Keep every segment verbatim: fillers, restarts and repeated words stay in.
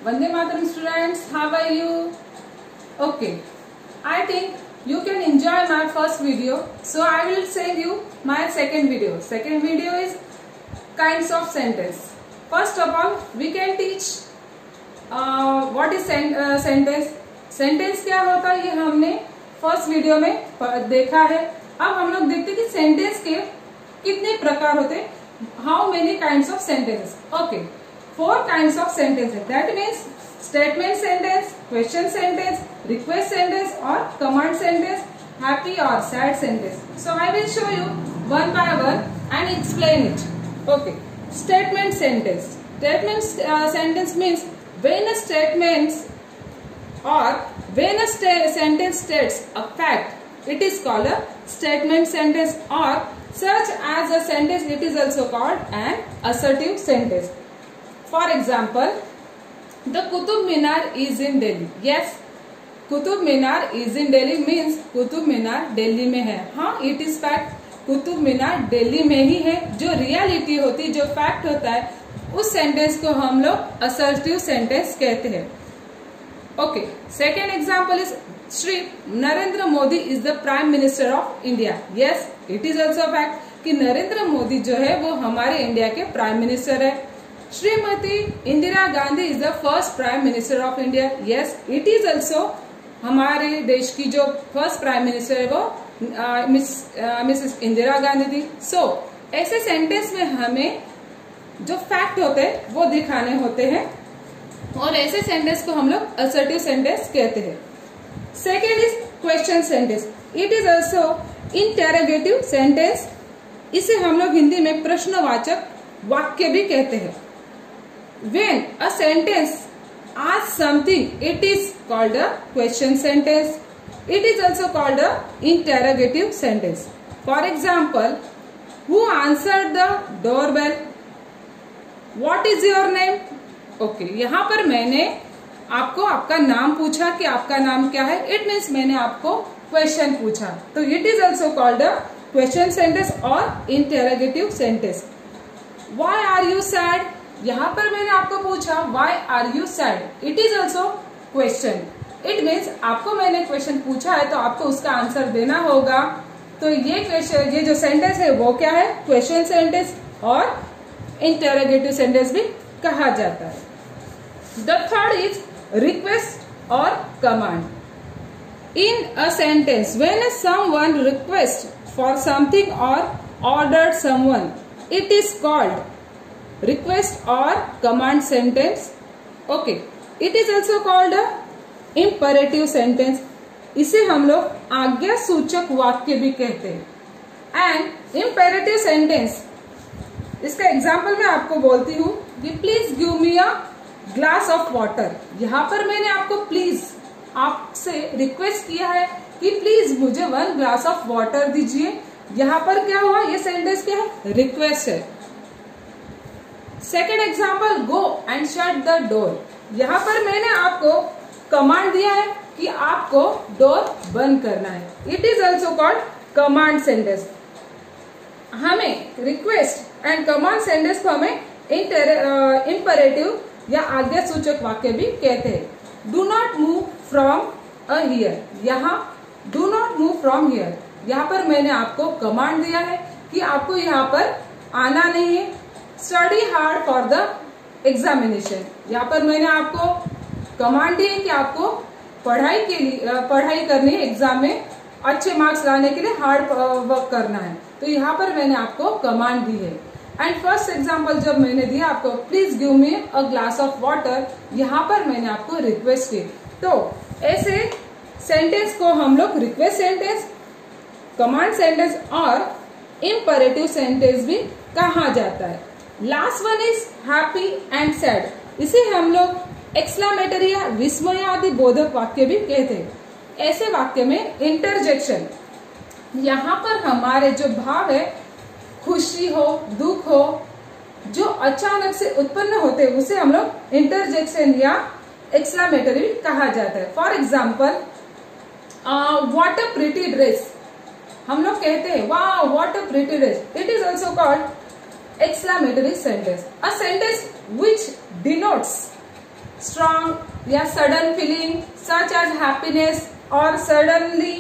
Vande Mataram students, how are you? Okay, I think you can enjoy my first video, so I will send you my second video. Second video is kinds of sentence. First of all, we can teach uh, what is sen uh, sentence. Sentence क्या होता है ये हमने first video में देखा है. अब हम लोग देखते हैं कि सेंटेंस के कितने प्रकार होते हैं. How many kinds of sentences. Okay, four kinds of sentences. That means statement sentence, question sentence, request sentence और कमांड सेंटेंस, हैप्पी और sad sentence. So I will show you one by one and explain it. Okay, statement sentence. Statement sentence means when a statement or when a st sentence states a fact, it is called a statement sentence, or such as a sentence it is also called an assertive sentence. For example, the Qutub Minar is in Delhi. Yes, Qutub Minar is in Delhi means Qutub Minar Delhi में है. हाँ, it is fact. Qutub Minar Delhi में ही है. जो reality होती, जो fact होता है, उस सेंटेंस को हम लोग assertive sentence कहते हैं. Okay, second example is Shri Narendra Modi is the Prime Minister of India. Yes, it is also fact कि नरेंद्र मोदी जो है वो हमारे इंडिया के प्राइम मिनिस्टर है. Shrimati Indira Gandhi is the first prime minister of India. Yes, it is also हमारे देश की जो फर्स्ट प्राइम मिनिस्टर है वो मिसेस इंदिरा गांधी थी. सो so, ऐसे सेंटेंस में हमें जो फैक्ट होते हैं वो दिखाने होते हैं और ऐसे सेंटेंस को हम लोग असर्टिव सेंटेंस कहते हैं. Second is question sentence. It is also interrogative sentence. इसे हम लोग हिंदी में प्रश्नवाचक वाक्य भी कहते हैं. When a sentence asks something it is called a question sentence. It is also called a interrogative sentence. For example, who answered the doorbell? What is your name? Okay okay, यहाँ पर मैंने आपको आपका नाम पूछा कि आपका नाम क्या है. इट मीन्स मैंने आपको क्वेश्चन पूछा. तो it is also called a question sentence और interrogative sentence. Why are you sad? यहाँ पर मैंने आपको पूछा why are you sad. It is also question. It means आपको मैंने क्वेश्चन पूछा है तो आपको उसका आंसर देना होगा. तो ये क्वेश्चन, ये जो सेंटेंस है वो क्या है? क्वेश्चन सेंटेंस और इंटेरोगेटिव सेंटेंस भी कहा जाता है. The third is request or command. In a sentence, when someone requests for something or orders someone, it is called request or command sentence. Okay, it is also called a imperative sentence. इसे हम लोग आज्ञा सूचक वाक्य भी कहते हैं. And imperative sentence, इसका एग्जाम्पल मैं आपको बोलती हूँ कि please give me a glass of water. यहाँ पर मैंने आपको प्लीज आपसे रिक्वेस्ट किया है कि प्लीज मुझे वन ग्लास ऑफ वाटर दीजिए. यहाँ पर क्या हुआ? ये सेंटेंस क्या है? रिक्वेस्ट है. Second example, go and shut the door. यहाँ पर मैंने आपको कमांड दिया है कि आपको डोर बंद करना है. It is also called command sentence. हमें रिक्वेस्ट एंड कमांड सेंटेंस को हमें इंपरेटिव या आज्ञा सूचक वाक्य भी कहते हैं. Do not move from a here. यहाँ do not move from here, यहाँ पर मैंने आपको कमांड दिया है कि आपको यहाँ पर आना नहीं है. Study hard for the examination. यहाँ पर मैंने आपको कमांड दी है कि आपको पढ़ाई के लिए पढ़ाई करनी है, एग्जाम में अच्छे मार्क्स लाने के लिए हार्ड वर्क करना है. तो यहाँ पर मैंने आपको कमांड दी है. एंड फर्स्ट एग्जाम्पल जब मैंने दिया आपको please give me a glass of water, यहाँ पर मैंने आपको रिक्वेस्ट की. तो ऐसे सेंटेंस को हम लोग रिक्वेस्ट सेंटेंस, कमांड सेंटेंस और इंपरेटिव सेंटेंस भी कहा जाता है. Last one is happy and sad. इसे हम लोग एक्सक्लेमेटरी या विस्मयादि बोधक वाक्य भी कहते हैं. ऐसे वाक्य में इंटरजेक्शन, यहाँ पर हमारे जो भाव है, खुशी हो, दुख हो, जो अचानक से उत्पन्न होते हैं उसे हम लोग इंटरजेक्शन या एक्सक्लेमेटरी कहा जाता है. For example, what a pretty dress. हम लोग कहते हैं वाह what a pretty dress. It is also called exclamatory sentence. A sentence which denotes strong या sudden feeling such as happiness और suddenly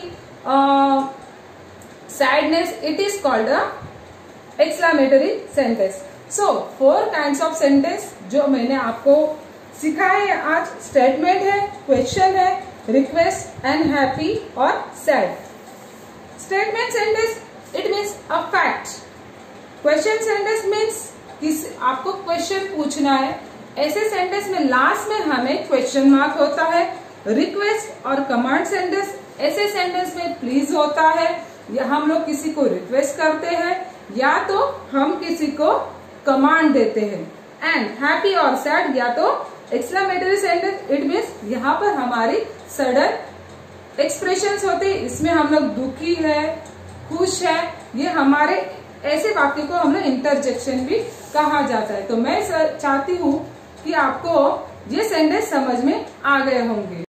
sadness, it is called a exclamatory sentence. So four kinds of sentence जो मैंने आपको सिखाए है आज. Statement है, question है, रिक्वेस्ट एंड हैप्पी और sad. Statement sentence it means a fact. Question sentence means किस आपको क्वेश्चन पूछना है. ऐसे सेंटेंस में लास्ट में हमें क्वेश्चन मार्क होता है. रिक्वेस्ट और कमांड सेंटेंस, ऐसे सेंटेंस में प्लीज होता है या हम लोग किसी को रिक्वेस्ट करते हैं या तो हम किसी को कमांड देते हैं. एंड हैप्पी और सैड या तो एक्सक्लेमेटरी सेंटेंस, इट मीन्स यहाँ पर हमारी सडन एक्सप्रेशंस होते हैं. इसमें हम लोग दुखी है, खुश है, ये हमारे ऐसे वाक्य को हम लोग इंटरजेक्शन भी कहा जाता है. तो मैं चाहती हूँ कि आपको ये सेंटेंस समझ में आ गए होंगे.